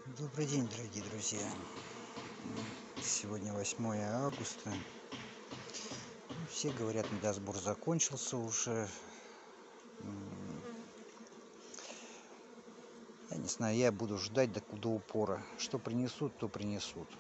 Добрый день, дорогие друзья. Сегодня 8 августа. Все говорят, медосбор закончился уже. Я не знаю, я буду ждать до упора. Что принесут, то принесут.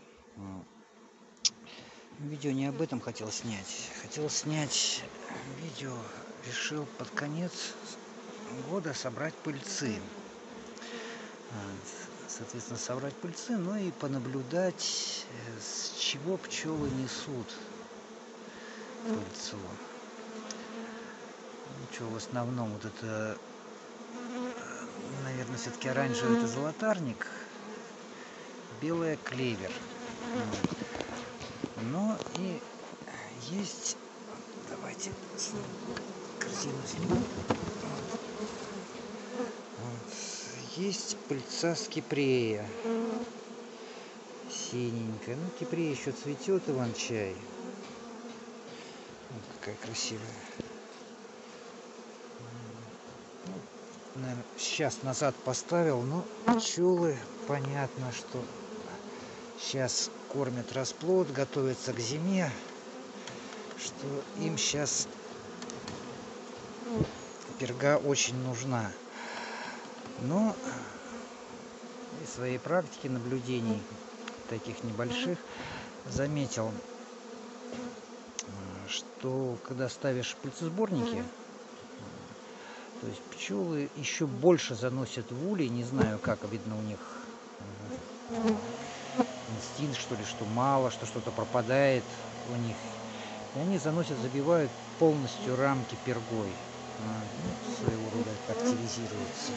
Видео не об этом хотел снять. Хотел снять видео, решил под конец года собрать пыльцы. Соответственно, собрать пыльцы, но и понаблюдать, с чего пчелы несут пыльцу. Ну, что в основном вот это, наверное, все-таки оранжевый — это золотарник, белая — клевер. Но и есть, давайте картину снимем. Есть пыльца скипрея, синенькая. Ну, кипрея еще цветет, иван-чай. Вот какая красивая. Наверное, сейчас назад поставил, но пчелы, понятно, что сейчас кормят расплод, готовятся к зиме, что им сейчас перга очень нужна. Но из своей практики наблюдений таких небольших заметил, что когда ставишь пыльцесборники, то есть пчелы еще больше заносят в улей. Не знаю, как, видно, у них инстинкт, что ли, что мало, что что-то пропадает у них. И они заносят, забивают полностью рамки пергой. Своего рода активизируются.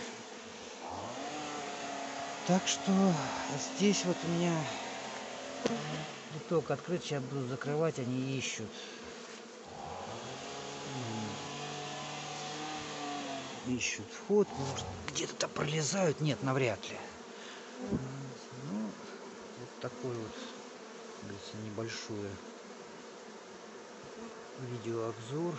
Так что здесь вот у меня литок открыт, сейчас буду закрывать, они ищут. Ищут вход, может, где-то там пролезают, нет, навряд ли. Ну, вот такой вот, говорится, небольшое видеообзор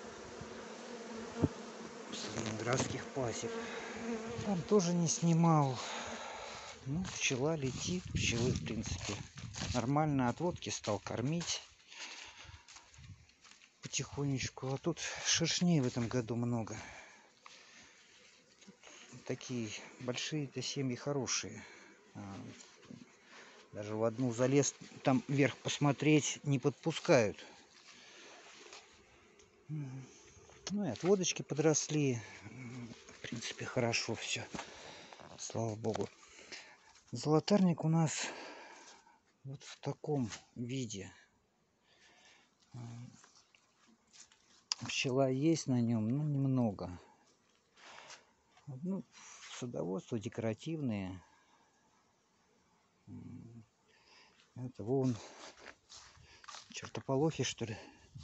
с ленинградских пасек. Там тоже не снимал. Ну, пчела летит, пчелы, в принципе, нормально. Отводки стал кормить потихонечку. А тут шершней в этом году много. Такие большие-то семьи хорошие. Даже в одну залез, там вверх посмотреть, не подпускают. Ну и отводочки подросли. В принципе, хорошо все. Слава богу. Золотарник у нас вот в таком виде. Пчела есть на нем, но немного. Ну, садоводство декоративные. Это вон чертополохи, что ли?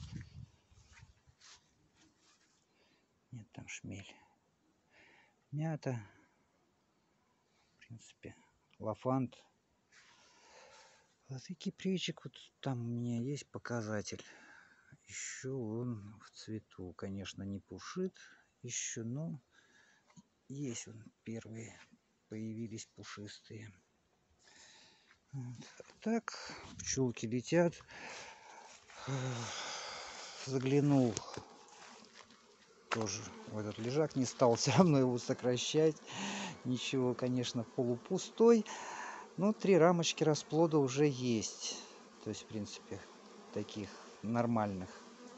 Нет, там шмель. Мята. В принципе, лафант. Вот и кипрейчик вот там у меня есть показатель. Еще он в цвету, конечно, не пушит еще, но есть он, первые появились пушистые. Вот. Так, пчелки летят. Заглянул тоже в этот лежак, не стал все равно его сокращать. Ничего, конечно, полупустой. Но 3 рамочки расплода уже есть. То есть, в принципе, таких нормальных.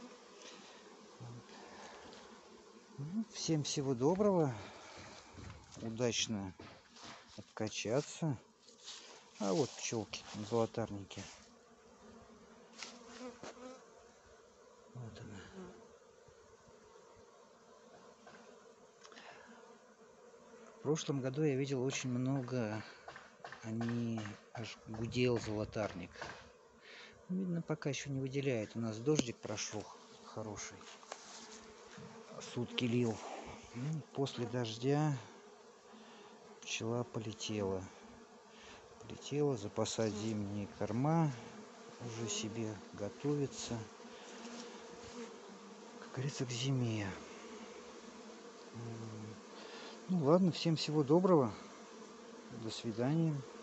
Ну, всем всего доброго. Удачно откачаться. А вот пчелки, золотарники. Вот она. В прошлом году я видел очень много. Они аж гудел золотарник. Видно, пока еще не выделяет. У нас дождик прошел хороший. Сутки лил. После дождя пчела полетела. Полетела запасать зимние корма. Уже себе готовится, как говорится, к зиме. Ну ладно, всем всего доброго. До свидания.